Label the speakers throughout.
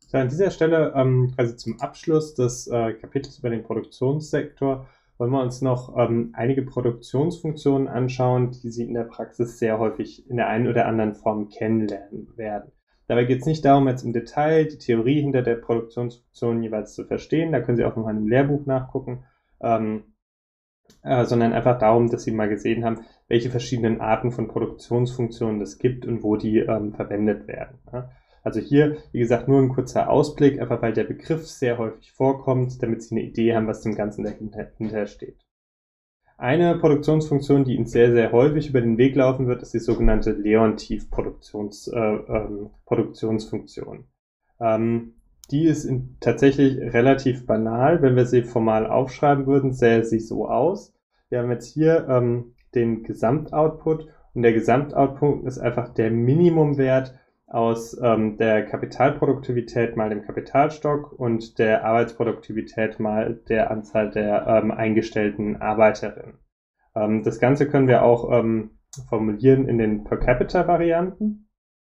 Speaker 1: So, an dieser Stelle quasi zum Abschluss des Kapitels über den Produktionssektor wollen wir uns noch einige Produktionsfunktionen anschauen, die Sie in der Praxis sehr häufig in der einen oder anderen Form kennenlernen werden. Dabei geht es nicht darum, jetzt im Detail die Theorie hinter der Produktionsfunktion jeweils zu verstehen, da können Sie auch nochmal im Lehrbuch nachgucken, sondern einfach darum, dass Sie mal gesehen haben, welche verschiedenen Arten von Produktionsfunktionen es gibt und wo die verwendet werden. Ja. Also hier, wie gesagt, nur ein kurzer Ausblick, einfach weil der Begriff sehr häufig vorkommt, damit Sie eine Idee haben, was dem Ganzen dahinter steht. Eine Produktionsfunktion, die Ihnen sehr, sehr häufig über den Weg laufen wird, ist die sogenannte Leontief-Produktionsfunktion. Die ist tatsächlich relativ banal. Wenn wir sie formal aufschreiben würden, sähe sie so aus. Wir haben jetzt hier den Gesamtoutput und der Gesamtoutput ist einfach der Minimumwert aus der Kapitalproduktivität mal dem Kapitalstock und der Arbeitsproduktivität mal der Anzahl der eingestellten Arbeiterinnen. Das Ganze können wir auch formulieren in den Per-Capita-Varianten.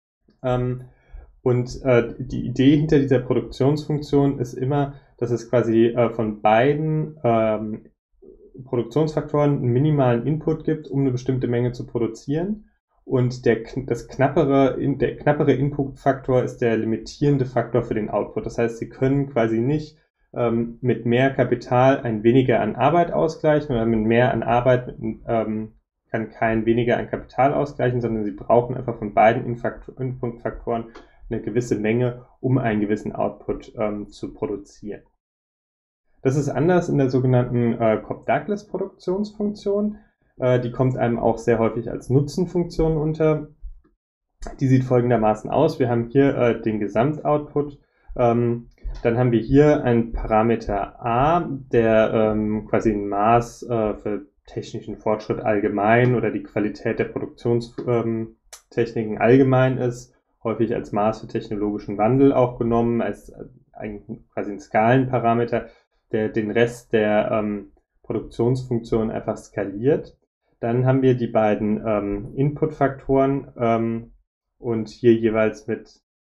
Speaker 1: Die Idee hinter dieser Produktionsfunktion ist immer, dass es quasi von beiden Produktionsfaktoren einen minimalen Input gibt, um eine bestimmte Menge zu produzieren. Und der knappere Input-Faktor ist der limitierende Faktor für den Output. Das heißt, Sie können quasi nicht mit mehr Kapital ein weniger an Arbeit ausgleichen oder mit mehr an Arbeit kann kein weniger an Kapital ausgleichen, sondern Sie brauchen einfach von beiden Input-Faktoren eine gewisse Menge, um einen gewissen Output zu produzieren. Das ist anders in der sogenannten Cobb-Douglas-Produktionsfunktion. Die kommt einem auch sehr häufig als Nutzenfunktion unter. Die sieht folgendermaßen aus. Wir haben hier den Gesamtoutput. Dann haben wir hier einen Parameter a, der quasi ein Maß für technischen Fortschritt allgemein oder die Qualität der Produktionstechniken allgemein ist. Häufig als Maß für technologischen Wandel auch genommen, als quasi ein Skalenparameter, der den Rest der Produktionsfunktion einfach skaliert. Dann haben wir die beiden Inputfaktoren und hier jeweils mit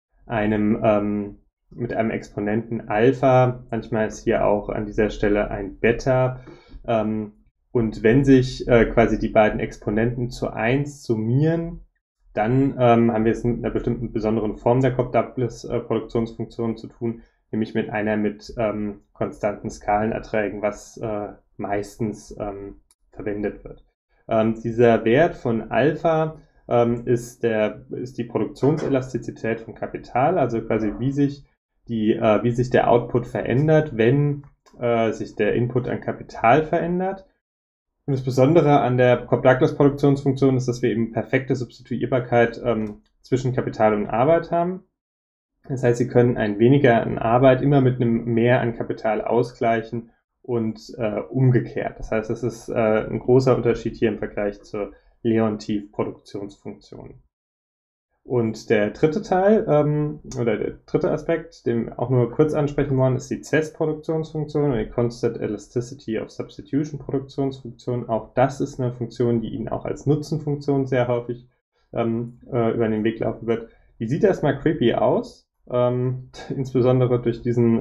Speaker 1: einem Exponenten Alpha. Manchmal ist hier auch an dieser Stelle ein Beta. Und wenn sich quasi die beiden Exponenten zu 1 summieren, dann haben wir es mit einer bestimmten besonderen Form der Cobb-Douglas-Produktionsfunktion zu tun, nämlich mit einer mit konstanten Skalenerträgen, was meistens verwendet wird. Dieser Wert von Alpha ist die Produktionselastizität von Kapital, also quasi wie sich der Output verändert, wenn sich der Input an Kapital verändert. Und das Besondere an der Cobb-Douglas-Produktionsfunktion ist, dass wir eben perfekte Substituierbarkeit zwischen Kapital und Arbeit haben. Das heißt, Sie können ein weniger an Arbeit immer mit einem mehr an Kapital ausgleichen und umgekehrt. Das heißt, das ist ein großer Unterschied hier im Vergleich zur Leontief-Produktionsfunktion. Und der dritte Teil oder der dritte Aspekt, den wir auch nur kurz ansprechen wollen, ist die CES-Produktionsfunktion oder die Constant Elasticity of Substitution Produktionsfunktion. Auch das ist eine Funktion, die Ihnen auch als Nutzenfunktion sehr häufig über den Weg laufen wird. Die sieht erstmal creepy aus, insbesondere durch diesen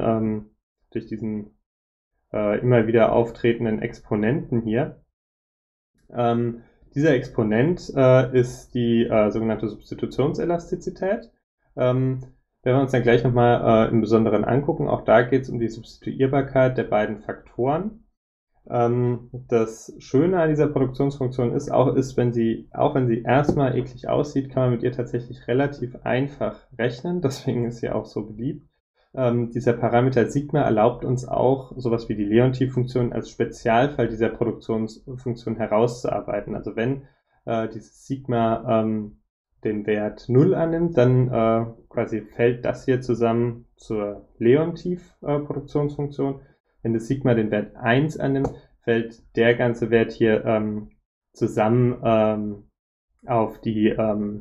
Speaker 1: immer wieder auftretenden Exponenten hier. Dieser Exponent ist die sogenannte Substitutionselastizität. Wenn wir uns dann gleich nochmal im Besonderen angucken, auch da geht es um die Substituierbarkeit der beiden Faktoren. Das Schöne an dieser Produktionsfunktion ist, wenn sie erstmal eklig aussieht, kann man mit ihr tatsächlich relativ einfach rechnen. Deswegen ist sie auch so beliebt. Dieser Parameter Sigma erlaubt uns auch, sowas wie die Leontief-Funktion als Spezialfall dieser Produktionsfunktion herauszuarbeiten. Also wenn dieses Sigma den Wert 0 annimmt, dann quasi fällt das hier zusammen zur Leontief-Produktionsfunktion. Wenn das Sigma den Wert 1 annimmt, fällt der ganze Wert hier zusammen auf die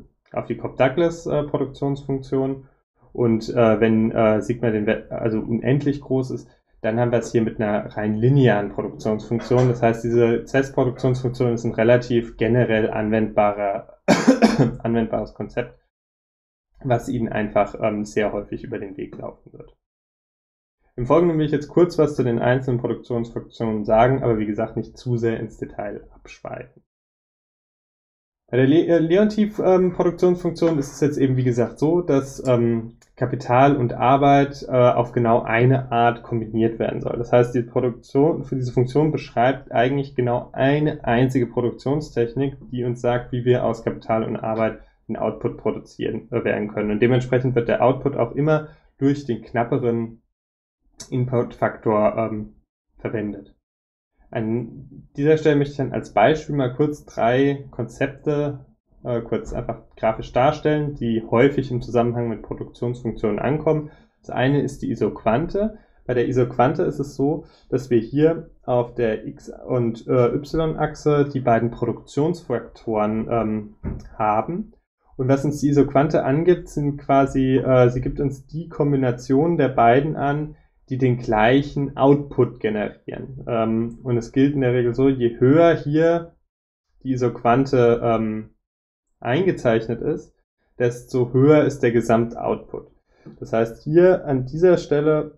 Speaker 1: Cobb-Douglas-Produktionsfunktion. Und wenn Sigma den Wert also unendlich groß ist, dann haben wir es hier mit einer rein linearen Produktionsfunktion. Das heißt, diese CES-Produktionsfunktion ist ein relativ generell anwendbares Konzept. was Ihnen einfach sehr häufig über den Weg laufen wird. Im Folgenden will ich jetzt kurz was zu den einzelnen Produktionsfunktionen sagen, aber wie gesagt nicht zu sehr ins Detail abschweifen. Bei der Leontief-Produktionsfunktion ist es jetzt eben wie gesagt so, dass Kapital und Arbeit auf genau eine Art kombiniert werden soll. Das heißt, die Produktion für diese Funktion beschreibt eigentlich genau eine einzige Produktionstechnik, die uns sagt, wie wir aus Kapital und Arbeit den Output produzieren werden können. Und dementsprechend wird der Output auch immer durch den knapperen Input-Faktor verwendet. An dieser Stelle möchte ich dann als Beispiel mal kurz 3 Konzepte kurz einfach grafisch darstellen, die häufig im Zusammenhang mit Produktionsfunktionen ankommen. Das eine ist die Isoquante. Bei der Isoquante ist es so, dass wir hier auf der X- und Y-Achse die beiden Produktionsfaktoren haben. Und was uns die Isoquante angibt, sind quasi, sie gibt uns die Kombination der beiden an, die den gleichen Output generieren. Und es gilt in der Regel so, je höher hier die Isoquante eingezeichnet ist, desto höher ist der Gesamtoutput. Das heißt, hier an dieser Stelle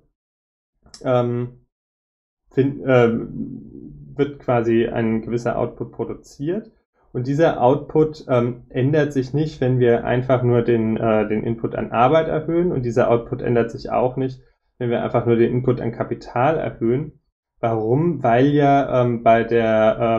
Speaker 1: wird quasi ein gewisser Output produziert. Und dieser Output ändert sich nicht, wenn wir einfach nur den Input an Arbeit erhöhen. Und dieser Output ändert sich auch nicht, wenn wir einfach nur den Input an Kapital erhöhen. Warum? Weil ja bei der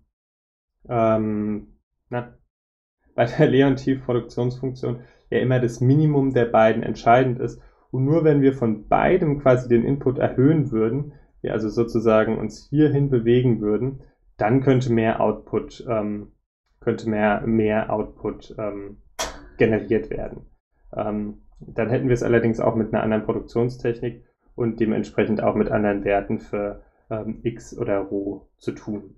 Speaker 1: Leontief-Produktionsfunktion ja immer das Minimum der beiden entscheidend ist. Und nur wenn wir von beidem quasi den Input erhöhen würden, wir also sozusagen uns hierhin bewegen würden, dann könnte mehr Output generiert werden. Dann hätten wir es allerdings auch mit einer anderen Produktionstechnik und dementsprechend auch mit anderen Werten für X oder Rho zu tun.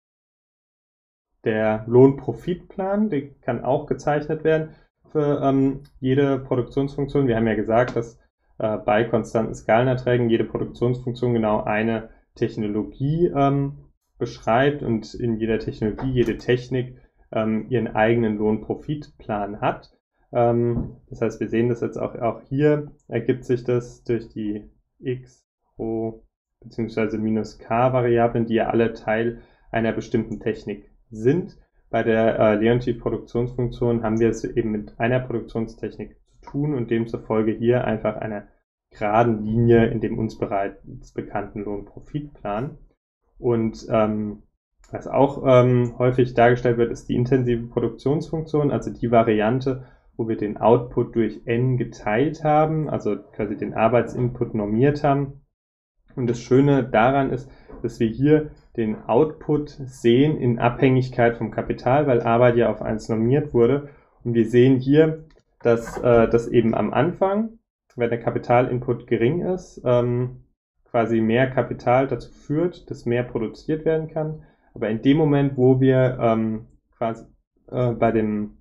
Speaker 1: Der Lohnprofitplan, der kann auch gezeichnet werden für jede Produktionsfunktion. Wir haben ja gesagt, dass bei konstanten Skalenerträgen jede Produktionsfunktion genau eine Technologie beschreibt und in jeder Technologie, jede Technik ihren eigenen Lohnprofitplan hat. Das heißt, wir sehen das jetzt auch hier, ergibt sich das durch die X, Rho bzw. -k-Variablen, die ja alle Teil einer bestimmten Technik sind. Bei der Leontief-Produktionsfunktion haben wir es eben mit einer Produktionstechnik zu tun und demzufolge hier einfach einer geraden Linie in dem uns bereits bekannten Lohnprofitplan. Und was auch häufig dargestellt wird, ist die intensive Produktionsfunktion, also die Variante, wo wir den Output durch n geteilt haben, also quasi den Arbeitsinput normiert haben. Und das Schöne daran ist, dass wir hier den Output sehen in Abhängigkeit vom Kapital, weil Arbeit ja auf 1 normiert wurde. Und wir sehen hier, dass das eben am Anfang, wenn der Kapitalinput gering ist, quasi mehr Kapital dazu führt, dass mehr produziert werden kann. Aber in dem Moment, wo wir quasi bei dem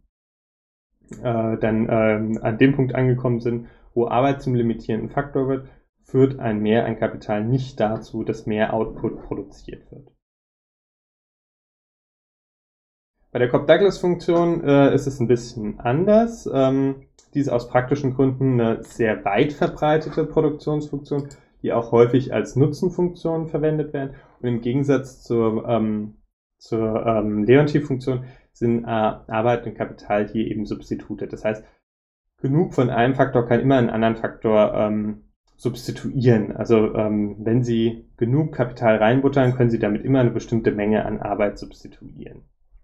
Speaker 1: an dem Punkt angekommen sind, wo Arbeit zum limitierenden Faktor wird, führt ein Mehr an Kapital nicht dazu, dass mehr Output produziert wird. Bei der Cobb-Douglas-Funktion ist es ein bisschen anders. Die ist aus praktischen Gründen eine sehr weit verbreitete Produktionsfunktion, die auch häufig als Nutzenfunktion verwendet werden. Und im Gegensatz zur Leontief-Funktion sind Arbeit und Kapital hier eben Substitute. Das heißt, genug von einem Faktor kann immer einen anderen Faktor substituieren. Also wenn Sie genug Kapital reinbuttern, können Sie damit immer eine bestimmte Menge an Arbeit substituieren.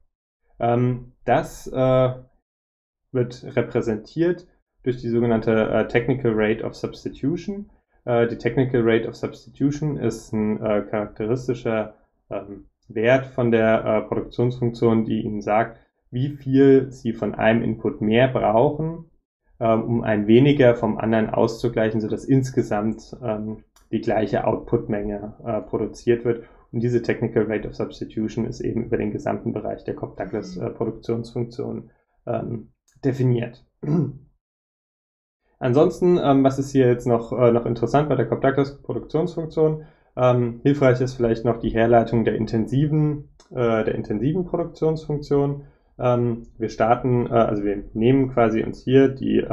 Speaker 1: Das wird repräsentiert durch die sogenannte Technical Rate of Substitution. Die Technical Rate of Substitution ist ein charakteristischer Wert von der Produktionsfunktion, die Ihnen sagt, wie viel Sie von einem Input mehr brauchen, um ein weniger vom anderen auszugleichen, sodass insgesamt die gleiche Outputmenge produziert wird. Und diese Technical Rate of Substitution ist eben über den gesamten Bereich der Cobb-Douglas Produktionsfunktion definiert. Ansonsten, was ist hier jetzt noch interessant bei der Cobb-Douglas Produktionsfunktion? Hilfreich ist vielleicht noch die Herleitung der intensiven Produktionsfunktion. Wir starten, also wir nehmen quasi uns hier die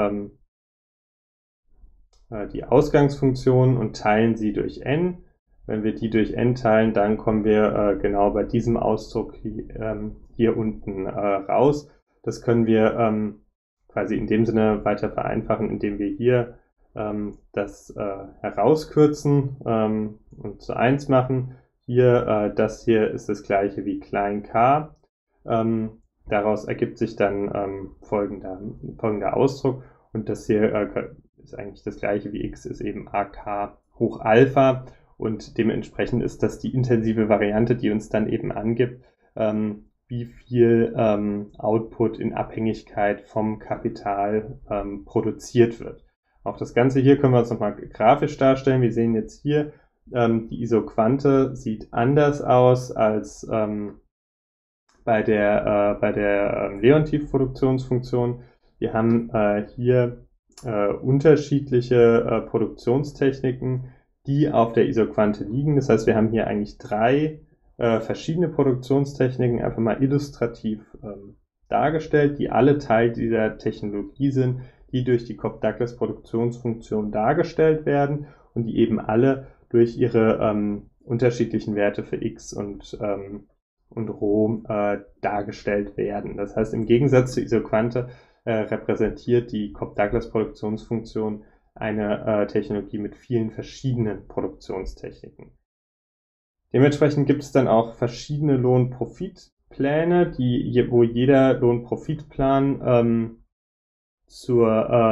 Speaker 1: Ausgangsfunktion und teilen sie durch n. Wenn wir die durch n teilen, dann kommen wir genau bei diesem Ausdruck hier unten raus. Das können wir quasi in dem Sinne weiter vereinfachen, indem wir hier das herauskürzen und zu 1 machen. Hier, das hier ist das gleiche wie klein k. Daraus ergibt sich dann folgender Ausdruck, und das hier ist eigentlich das gleiche wie x, ist eben ak hoch Alpha, und dementsprechend ist das die intensive Variante, die uns dann eben angibt, wie viel Output in Abhängigkeit vom Kapital produziert wird. Auch das Ganze hier können wir uns nochmal grafisch darstellen. Wir sehen jetzt hier, die Isoquante sieht anders aus als bei der Leontief-Produktionsfunktion. Wir haben hier unterschiedliche Produktionstechniken, die auf der Isoquante liegen. Das heißt, wir haben hier eigentlich 3 verschiedene Produktionstechniken einfach mal illustrativ dargestellt, die alle Teil dieser Technologie sind, die durch die Cobb-Douglas-Produktionsfunktion dargestellt werden und die eben alle durch ihre unterschiedlichen Werte für x und Rho dargestellt werden. Das heißt, im Gegensatz zur Isoquante repräsentiert die Cobb-Douglas-Produktionsfunktion eine Technologie mit vielen verschiedenen Produktionstechniken. Dementsprechend gibt es dann auch verschiedene Lohn-Profit-Pläne, wo jeder Lohn-Profit-Plan zu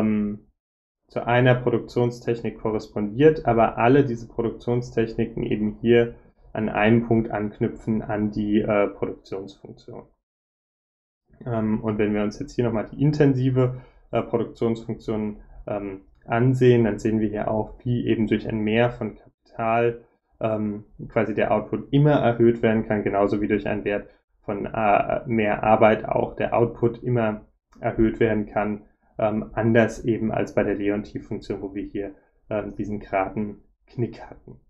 Speaker 1: einer Produktionstechnik korrespondiert, aber alle diese Produktionstechniken eben hier an einem Punkt anknüpfen an die Produktionsfunktion. Und wenn wir uns jetzt hier nochmal die intensive Produktionsfunktion ansehen, dann sehen wir hier auch, wie eben durch ein Mehr von Kapital quasi der Output immer erhöht werden kann, genauso wie durch einen Wert von mehr Arbeit auch der Output immer erhöht werden kann, anders eben als bei der Leontief-Funktion, wo wir hier diesen geraden Knick hatten.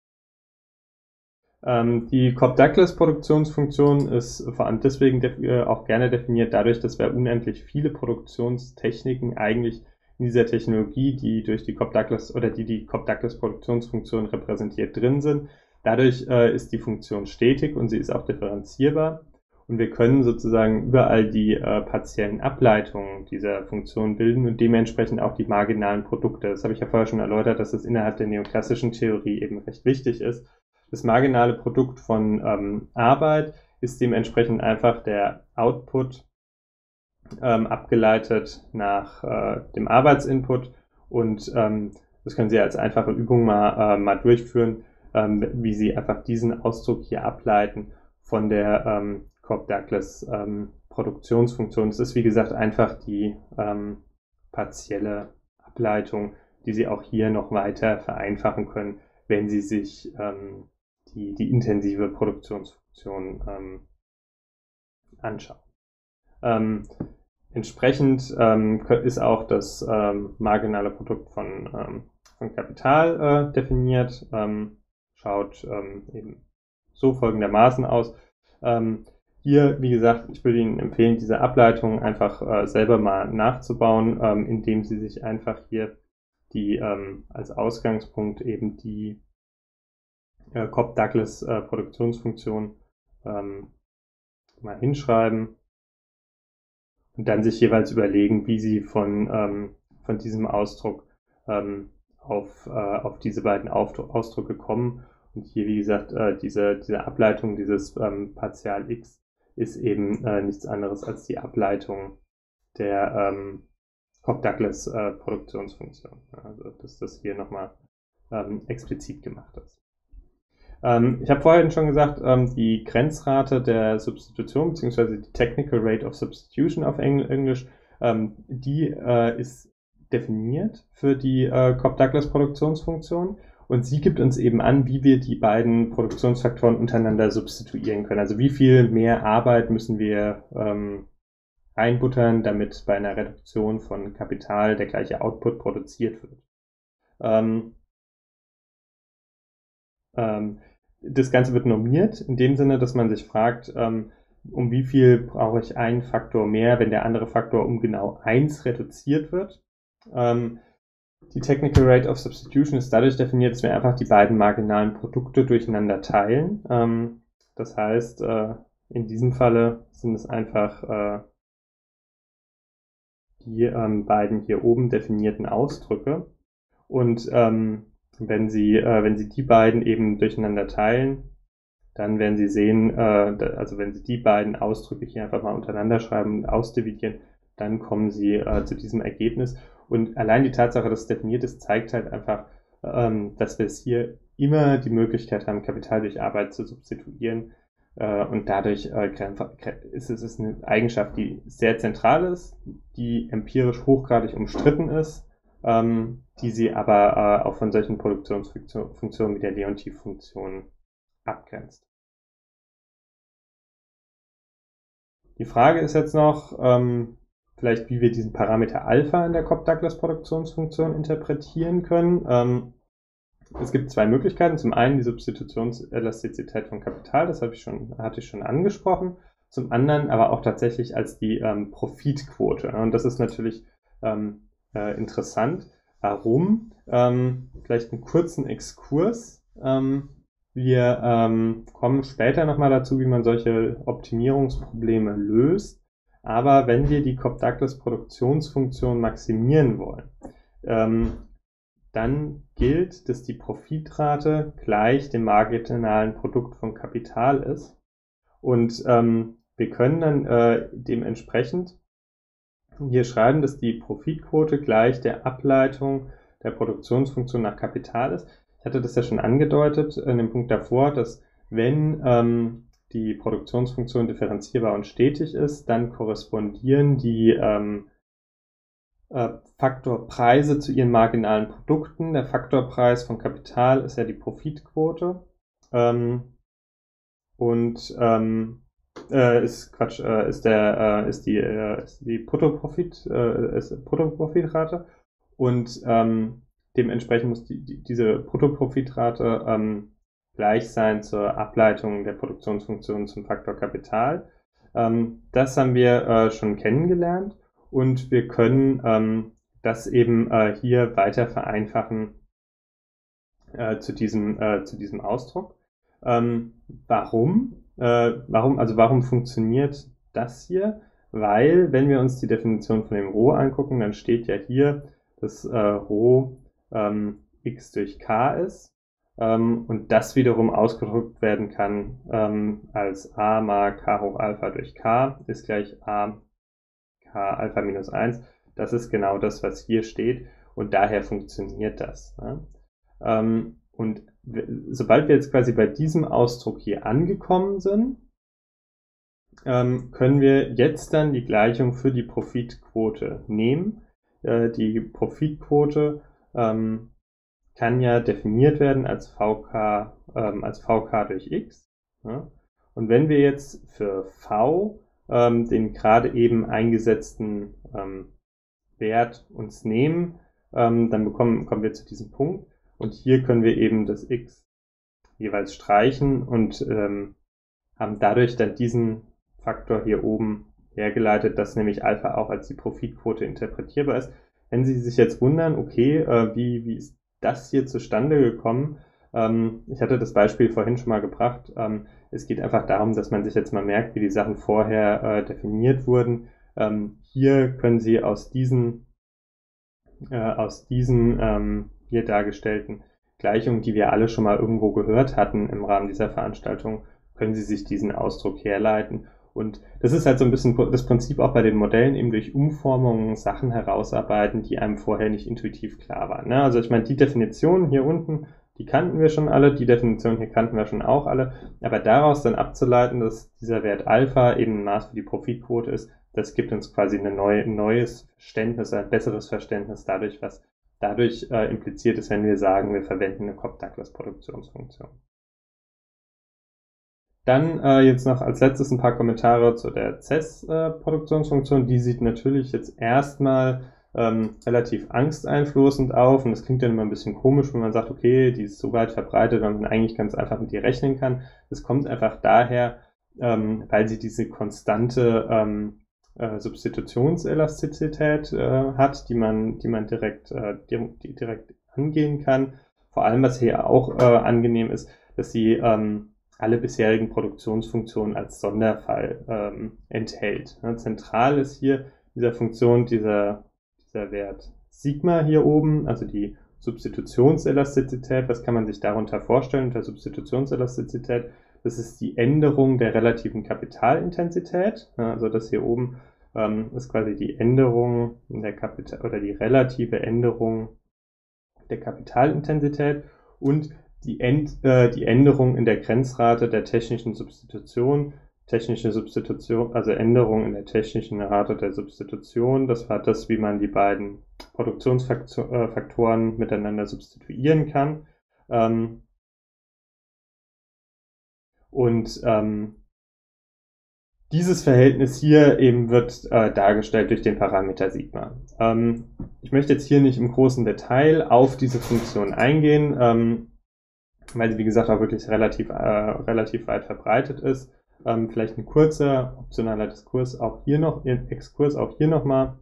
Speaker 1: Die Cobb-Douglas-Produktionsfunktion ist vor allem deswegen auch gerne definiert, dadurch, dass wir unendlich viele Produktionstechniken eigentlich in dieser Technologie, die durch die Cobb-Douglas oder die Cobb-Douglas-Produktionsfunktion repräsentiert drin sind. Dadurch ist die Funktion stetig und sie ist auch differenzierbar. Und wir können sozusagen überall die partiellen Ableitungen dieser Funktion bilden und dementsprechend auch die marginalen Produkte. Das habe ich ja vorher schon erläutert, dass das innerhalb der neoklassischen Theorie eben recht wichtig ist. Das marginale Produkt von Arbeit ist dementsprechend einfach der Output abgeleitet nach dem Arbeitsinput, und das können Sie als einfache Übung mal durchführen, wie Sie einfach diesen Ausdruck hier ableiten von der Cobb-Douglas Produktionsfunktion. Es ist wie gesagt einfach die partielle Ableitung, die Sie auch hier noch weiter vereinfachen können, wenn Sie sich die intensive Produktionsfunktion anschauen. Entsprechend ist auch das marginale Produkt von Kapital definiert. Schaut eben so folgendermaßen aus. Hier, wie gesagt, ich würde Ihnen empfehlen, diese Ableitung einfach selber mal nachzubauen, indem Sie sich einfach hier die als Ausgangspunkt eben die Cobb-Douglas Produktionsfunktion mal hinschreiben und dann sich jeweils überlegen, wie Sie von diesem Ausdruck auf diese beiden Ausdrücke kommen. Und hier, wie gesagt, diese Ableitung dieses Partial x ist eben nichts anderes als die Ableitung der Cobb-Douglas Produktionsfunktion. Also, dass das hier nochmal explizit gemacht ist. Ich habe vorhin schon gesagt, die Grenzrate der Substitution bzw. die Technical Rate of Substitution auf Englisch, die ist definiert für die Cobb-Douglas Produktionsfunktion, und sie gibt uns eben an, wie wir die beiden Produktionsfaktoren untereinander substituieren können. Also wie viel mehr Arbeit müssen wir einbuttern, damit bei einer Reduktion von Kapital der gleiche Output produziert wird. Das Ganze wird normiert, in dem Sinne, dass man sich fragt, um wie viel brauche ich einen Faktor mehr, wenn der andere Faktor um genau 1 reduziert wird. Die Technical Rate of Substitution ist dadurch definiert, dass wir einfach die beiden marginalen Produkte durcheinander teilen. Das heißt, in diesem Falle sind es einfach die beiden hier oben definierten Ausdrücke. Und wenn Sie die beiden eben durcheinander teilen, dann werden Sie sehen, also wenn Sie die beiden Ausdrücke hier einfach mal untereinander schreiben und ausdividieren, dann kommen Sie zu diesem Ergebnis. Und allein die Tatsache, dass es definiert ist, zeigt halt einfach, dass wir es hier immer die Möglichkeit haben, Kapital durch Arbeit zu substituieren. Und dadurch ist es eine Eigenschaft, die sehr zentral ist, die empirisch hochgradig umstritten ist, die sie aber auch von solchen Produktionsfunktionen wie der Leontief-Funktion abgrenzt. Die Frage ist jetzt noch, vielleicht wie wir diesen Parameter Alpha in der Cobb-Douglas-Produktionsfunktion interpretieren können. Es gibt zwei Möglichkeiten. Zum einen die Substitutionselastizität von Kapital, das hatte ich schon angesprochen. Zum anderen aber auch tatsächlich als die Profitquote. Und das ist natürlich interessant. Warum? Vielleicht einen kurzen Exkurs. Wir kommen später nochmal dazu, wie man solche Optimierungsprobleme löst. Aber wenn wir die Cobb-Douglas-Produktionsfunktion maximieren wollen, dann gilt, dass die Profitrate gleich dem marginalen Produkt von Kapital ist. Und wir können dann dementsprechend hier schreiben, dass die Profitquote gleich der Ableitung der Produktionsfunktion nach Kapital ist. Ich hatte das ja schon angedeutet in dem Punkt davor, dass wenn die Produktionsfunktion differenzierbar und stetig ist, dann korrespondieren die Faktorpreise zu ihren marginalen Produkten. Der Faktorpreis von Kapital ist ja die Profitquote ist die Bruttoprofitrate und dementsprechend muss diese Bruttoprofitrate gleich sein zur Ableitung der Produktionsfunktion zum Faktor Kapital. Das haben wir schon kennengelernt. Und wir können das eben hier weiter vereinfachen zu diesem Ausdruck. Warum funktioniert das hier? Weil, wenn wir uns die Definition von dem Rho angucken, dann steht ja hier, dass Rho x durch k ist und das wiederum ausgedrückt werden kann als a mal k hoch Alpha durch k ist gleich a k Alpha minus 1. Das ist genau das, was hier steht und daher funktioniert das. Ne? Und sobald wir jetzt quasi bei diesem Ausdruck hier angekommen sind, können wir jetzt dann die Gleichung für die Profitquote nehmen. Die Profitquote kann ja definiert werden als VK durch X. Ja? Und wenn wir jetzt für V den gerade eben eingesetzten Wert uns nehmen, dann kommen wir zu diesem Punkt. Und hier können wir eben das X jeweils streichen und haben dadurch dann diesen Faktor hier oben hergeleitet, dass nämlich Alpha auch als die Profitquote interpretierbar ist. Wenn Sie sich jetzt wundern, okay, wie ist das hier zustande gekommen? Ich hatte das Beispiel vorhin schon mal gebracht. Es geht einfach darum, dass man sich jetzt mal merkt, wie die Sachen vorher definiert wurden. Hier können Sie aus diesen hier dargestellten Gleichungen, die wir alle schon mal irgendwo gehört hatten im Rahmen dieser Veranstaltung, können Sie sich diesen Ausdruck herleiten. Und das ist halt so ein bisschen das Prinzip auch bei den Modellen, eben durch Umformungen Sachen herausarbeiten, die einem vorher nicht intuitiv klar waren. Ne? Also ich meine, die Definition hier unten, die kannten wir schon alle, die Definition hier kannten wir schon auch alle, aber daraus dann abzuleiten, dass dieser Wert Alpha eben ein Maß für die Profitquote ist, das gibt uns quasi ein neues Verständnis, ein besseres Verständnis dadurch, was dadurch impliziert ist, wenn wir sagen, wir verwenden eine Cobb-Douglas-Produktionsfunktion. Dann jetzt noch als letztes ein paar Kommentare zu der CES-Produktionsfunktion. Die sieht natürlich jetzt erstmal relativ angsteinflößend auf und das klingt dann immer ein bisschen komisch, wenn man sagt, okay, die ist so weit verbreitet, weil man eigentlich ganz einfach mit ihr rechnen kann. Das kommt einfach daher, weil sie diese konstante Substitutionselastizität hat, die man direkt angehen kann. Vor allem, was hier auch angenehm ist, dass sie alle bisherigen Produktionsfunktionen als Sonderfall enthält. Zentral ist hier dieser Funktion dieser Wert Sigma hier oben, also die Substitutionselastizität. Was kann man sich darunter vorstellen unter Substitutionselastizität? Das ist die Änderung der relativen Kapitalintensität. Also das hier oben ist quasi die Änderung der die relative Änderung der Kapitalintensität und die Änderung in der Grenzrate der technischen Substitution. Technische Substitution, also Änderung in der technischen Rate der Substitution, das war das, wie man die beiden Produktionsfaktoren miteinander substituieren kann. Dieses Verhältnis hier eben wird dargestellt durch den Parameter Sigma. Ich möchte jetzt hier nicht im großen Detail auf diese Funktion eingehen, weil sie wie gesagt auch wirklich relativ weit verbreitet ist. Vielleicht ein kurzer optionaler Exkurs auch hier nochmal,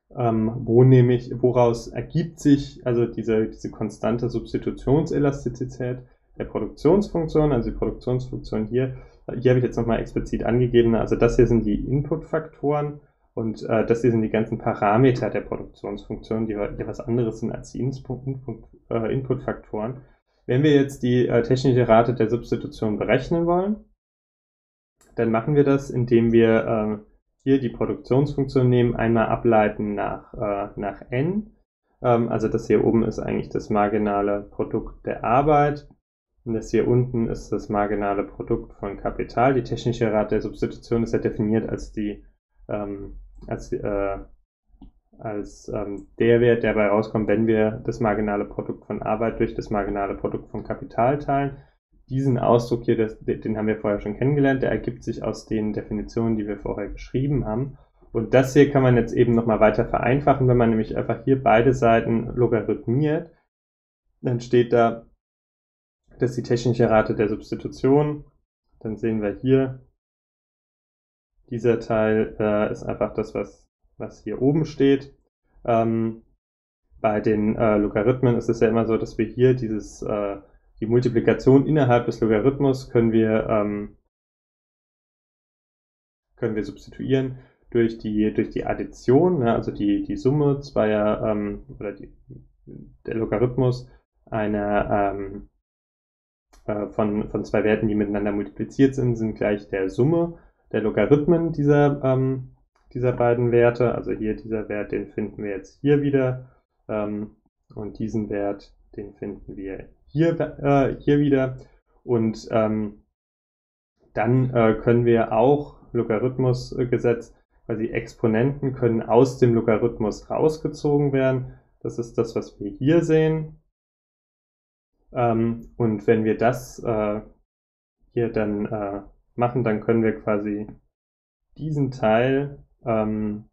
Speaker 1: woraus ergibt sich also diese konstante Substitutionselastizität der Produktionsfunktion, also die Produktionsfunktion hier habe ich jetzt nochmal explizit angegeben, also das hier sind die Inputfaktoren und das hier sind die ganzen Parameter der Produktionsfunktion, die was anderes sind als die Inputfaktoren. Wenn wir jetzt die technische Rate der Substitution berechnen wollen, dann machen wir das, indem wir hier die Produktionsfunktion nehmen, einmal ableiten nach n. Also das hier oben ist eigentlich das marginale Produkt der Arbeit. Und das hier unten ist das marginale Produkt von Kapital. Die technische Rate der Substitution ist ja definiert als der Wert, der dabei rauskommt, wenn wir das marginale Produkt von Arbeit durch das marginale Produkt von Kapital teilen. Diesen Ausdruck hier, den haben wir vorher schon kennengelernt, der ergibt sich aus den Definitionen, die wir vorher geschrieben haben. Und das hier kann man jetzt eben nochmal weiter vereinfachen, wenn man nämlich einfach hier beide Seiten logarithmiert. Dann steht da, dass die technische Rate der Substitution, dann sehen wir hier, dieser Teil ist einfach das, was hier oben steht. Bei den Logarithmen ist es ja immer so, dass wir hier die Multiplikation innerhalb des Logarithmus können wir substituieren durch die Addition, ne, also die Summe zweier der Logarithmus einer von zwei Werten, die miteinander multipliziert sind gleich der Summe der Logarithmen dieser beiden Werte. Also hier dieser Wert, den finden wir jetzt hier wieder und diesen Wert, den finden wir hier wieder. Und dann können wir auch Logarithmusgesetz, quasi Exponenten können aus dem Logarithmus rausgezogen werden. Das ist das, was wir hier sehen. Und wenn wir das hier dann machen, dann können wir quasi diesen Teil, wenn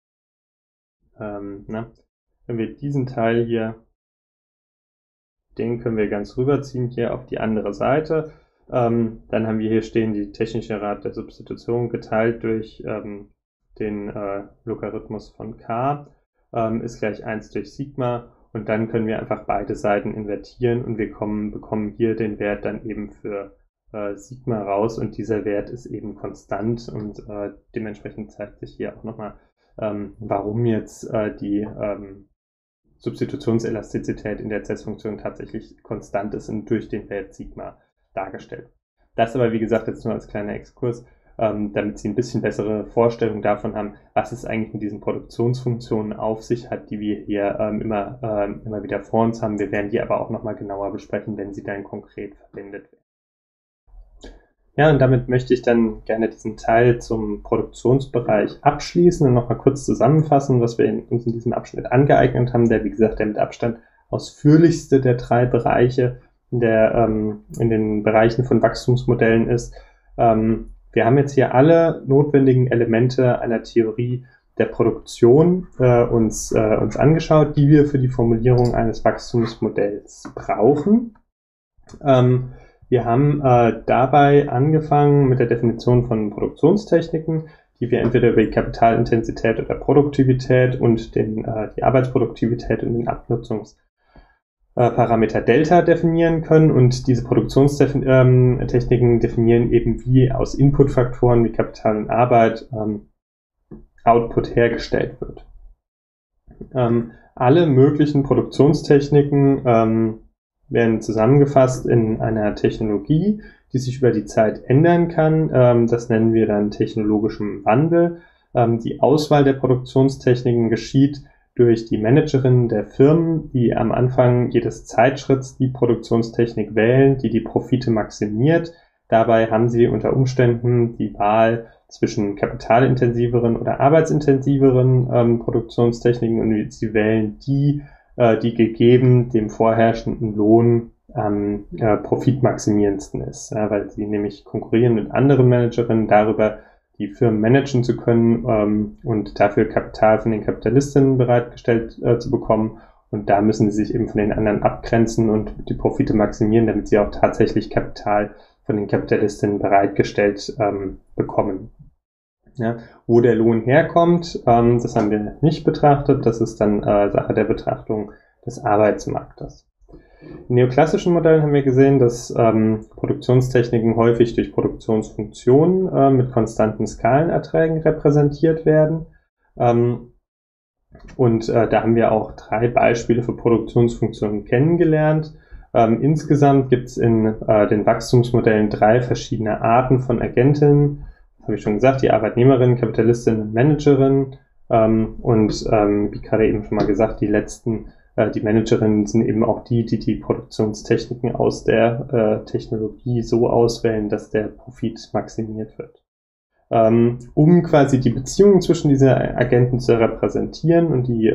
Speaker 1: wir diesen Teil hier, den können wir ganz rüberziehen hier auf die andere Seite. Dann haben wir hier stehen die technische Rate der Substitution geteilt durch den Logarithmus von k ist gleich 1 durch Sigma. Und dann können wir einfach beide Seiten invertieren und wir bekommen hier den Wert dann eben für Sigma raus und dieser Wert ist eben konstant und dementsprechend zeigt sich hier auch nochmal, warum jetzt die Substitutionselastizität in der Z-Funktion tatsächlich konstant ist und durch den Wert Sigma dargestellt. Das aber wie gesagt jetzt nur als kleiner Exkurs, damit Sie ein bisschen bessere Vorstellung davon haben, was es eigentlich mit diesen Produktionsfunktionen auf sich hat, die wir hier immer wieder vor uns haben. Wir werden die aber auch nochmal genauer besprechen, wenn sie dann konkret verwendet werden. Ja, und damit möchte ich dann gerne diesen Teil zum Produktionsbereich abschließen und nochmal kurz zusammenfassen, was wir uns in diesem Abschnitt angeeignet haben, der wie gesagt der mit Abstand ausführlichste der 3 Bereiche in den Bereichen von Wachstumsmodellen ist. Wir haben jetzt hier alle notwendigen Elemente einer Theorie der Produktion uns angeschaut, die wir für die Formulierung eines Wachstumsmodells brauchen. Wir haben dabei angefangen mit der Definition von Produktionstechniken, die wir entweder über die Kapitalintensität oder Produktivität und die Arbeitsproduktivität und den Abnutzungsparameter Delta definieren können. Und diese Produktionstechniken definieren eben, wie aus Inputfaktoren wie Kapital und Arbeit Output hergestellt wird. Alle möglichen Produktionstechniken werden zusammengefasst in einer Technologie, die sich über die Zeit ändern kann. Das nennen wir dann technologischen Wandel. Die Auswahl der Produktionstechniken geschieht durch die Managerinnen der Firmen, die am Anfang jedes Zeitschritts die Produktionstechnik wählen, die die Profite maximiert. Dabei haben sie unter Umständen die Wahl zwischen kapitalintensiveren oder arbeitsintensiveren Produktionstechniken und sie wählen die gegeben dem vorherrschenden Lohn profitmaximierendsten ist, weil sie nämlich konkurrieren mit anderen Managerinnen darüber, die Firmen managen zu können und dafür Kapital von den Kapitalistinnen bereitgestellt zu bekommen. Und da müssen sie sich eben von den anderen abgrenzen und die Profite maximieren, damit sie auch tatsächlich Kapital von den Kapitalistinnen bereitgestellt bekommen. Ja, wo der Lohn herkommt, das haben wir nicht betrachtet. Das ist dann Sache der Betrachtung des Arbeitsmarktes. In neoklassischen Modellen haben wir gesehen, dass Produktionstechniken häufig durch Produktionsfunktionen mit konstanten Skalenerträgen repräsentiert werden. Und da haben wir auch 3 Beispiele für Produktionsfunktionen kennengelernt. Insgesamt gibt es in den Wachstumsmodellen 3 verschiedene Arten von Agentinnen. Das habe ich schon gesagt, die Arbeitnehmerin, Kapitalistin und Managerin. Wie gerade eben schon mal gesagt, die Managerinnen sind eben auch die Produktionstechniken aus der Technologie so auswählen, dass der Profit maximiert wird. Um quasi die Beziehungen zwischen diesen Agenten zu repräsentieren und die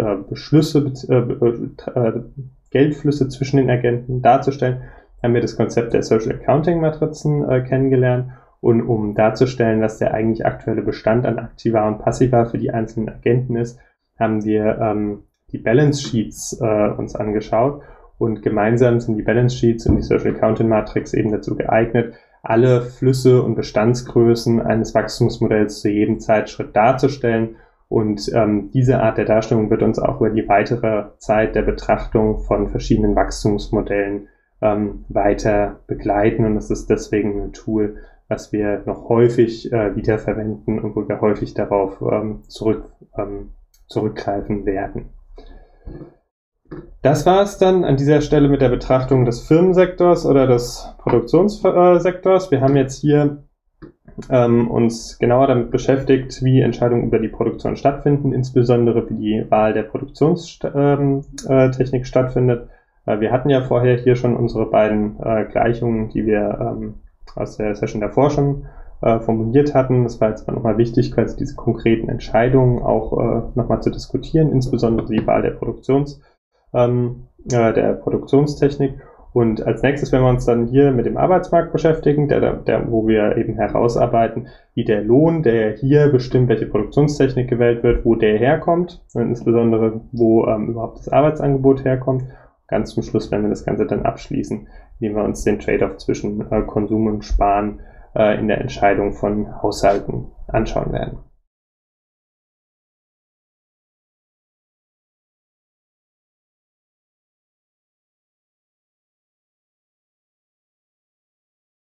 Speaker 1: Geldflüsse zwischen den Agenten darzustellen, haben wir das Konzept der Social Accounting Matrizen kennengelernt. Und um darzustellen, was der eigentlich aktuelle Bestand an Aktiva und Passiva für die einzelnen Agenten ist, haben wir die Balance Sheets uns angeschaut. Und gemeinsam sind die Balance Sheets und die Social Accounting Matrix eben dazu geeignet, alle Flüsse und Bestandsgrößen eines Wachstumsmodells zu jedem Zeitschritt darzustellen. Und diese Art der Darstellung wird uns auch über die weitere Zeit der Betrachtung von verschiedenen Wachstumsmodellen weiter begleiten. Und es ist deswegen ein Tool, was wir noch häufig wiederverwenden und wo wir häufig darauf zurückgreifen werden. Das war es dann an dieser Stelle mit der Betrachtung des Firmensektors oder des Produktionssektors. Wir haben jetzt hier uns genauer damit beschäftigt, wie Entscheidungen über die Produktion stattfinden, insbesondere wie die Wahl der Produktionstechnik stattfindet. Wir hatten ja vorher hier schon unsere beiden Gleichungen, die wir aus der Session davor schon formuliert hatten. Das war jetzt nochmal wichtig, quasi diese konkreten Entscheidungen auch nochmal zu diskutieren, insbesondere die Wahl der Produktionstechnik. Und als nächstes werden wir uns dann hier mit dem Arbeitsmarkt beschäftigen, wo wir eben herausarbeiten, wie der Lohn, der hier bestimmt, welche Produktionstechnik gewählt wird, wo der herkommt und insbesondere, wo überhaupt das Arbeitsangebot herkommt. Ganz zum Schluss werden wir das Ganze dann abschließen, indem wir uns den Trade-off zwischen Konsum und Sparen in der Entscheidung von Haushalten anschauen werden.